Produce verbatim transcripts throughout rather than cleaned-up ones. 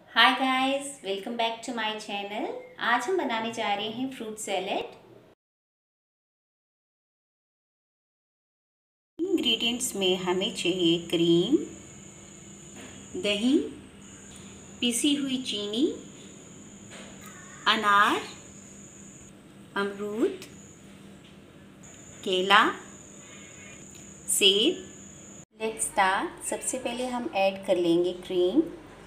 Hi guys, welcome back to my channel. आज हम बनाने जा रहे हैं फ्रूट सैलेड। इंग्रेडिएंट्स में हमें चाहिए क्रीम, दही, पिसी हुई चीनी, अनार, अमरूद, केला, सेब। Let's start. सबसे पहले हम ऐड कर लेंगे cream.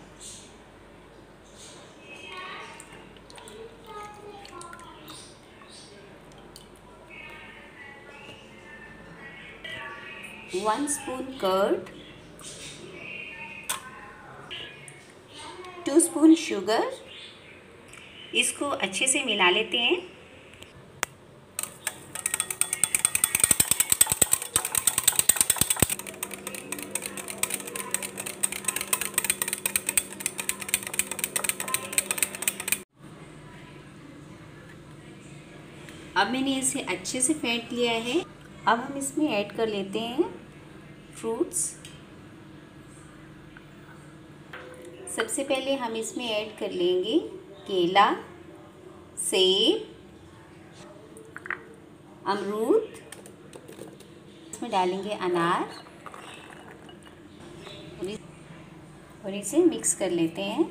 One spoon curd, two spoon sugar. इसको अच्छे से मिला लेते हैं। अब मैंने इसे अच्छे से फेंट लिया है। अब हम इसमें ऐड कर लेते हैं फ्रूट्स। सबसे पहले हम इसमें ऐड कर लेंगे केला, सेब, अमरूद। इसमें डालेंगे अनार और इसे मिक्स कर लेते हैं।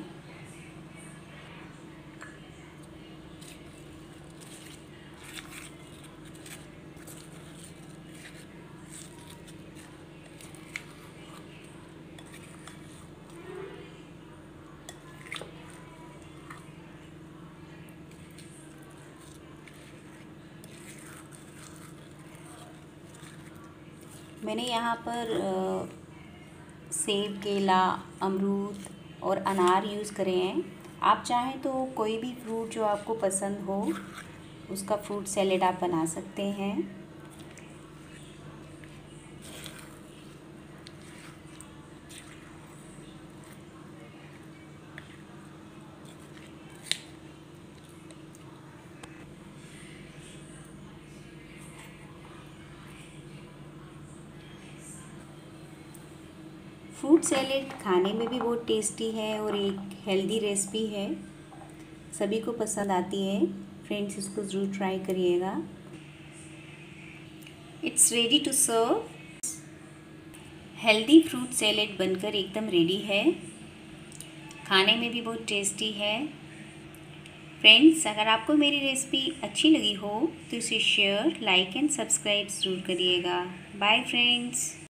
मैंने यहाँ पर सेब, केला, अमरूद और अनार यूज़ करे हैं। आप चाहें तो कोई भी फ्रूट जो आपको पसंद हो उसका फ्रूट सैलेड आप बना सकते हैं। फ्रूट सैलेड खाने में भी बहुत टेस्टी है और एक हेल्दी रेसिपी है, सभी को पसंद आती है। फ्रेंड्स, इसको ज़रूर ट्राई करिएगा। It's ready to serve. Healthy fruit salad बनकर एकदम रेडी है। खाने में भी बहुत टेस्टी है। फ्रेंड्स, अगर आपको मेरी रेसिपी अच्छी लगी हो तो इसे शेयर, लाइक एंड सब्सक्राइब ज़रूर करिएगा। Bye friends.